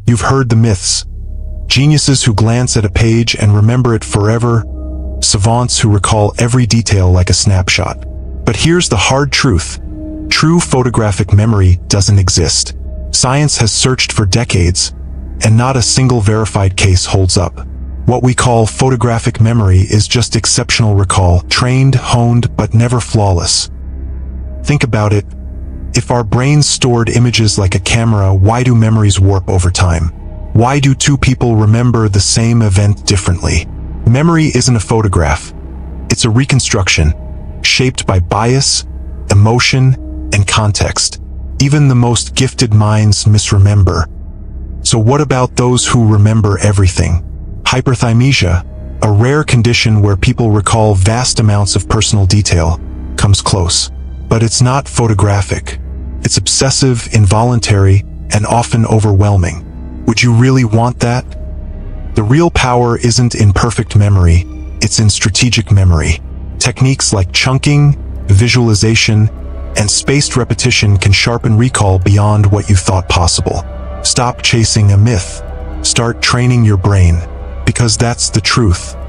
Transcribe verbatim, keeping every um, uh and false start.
You've heard the myths. Geniuses who glance at a page and remember it forever. Savants who recall every detail like a snapshot. But here's the hard truth. True photographic memory doesn't exist. Science has searched for decades, and not a single verified case holds up. What we call photographic memory is just exceptional recall, trained, honed, but never flawless. Think about it. If our brains stored images like a camera, why do memories warp over time? Why do two people remember the same event differently? Memory isn't a photograph. It's a reconstruction, shaped by bias, emotion, and context. Even the most gifted minds misremember. So what about those who remember everything? Hyperthymesia, a rare condition where people recall vast amounts of personal detail, comes close. But it's not photographic. It's obsessive, involuntary, and often overwhelming. Would you really want that? The real power isn't in perfect memory, it's in strategic memory. Techniques like chunking, visualization, and spaced repetition can sharpen recall beyond what you thought possible. Stop chasing a myth. Start training your brain, because that's the truth.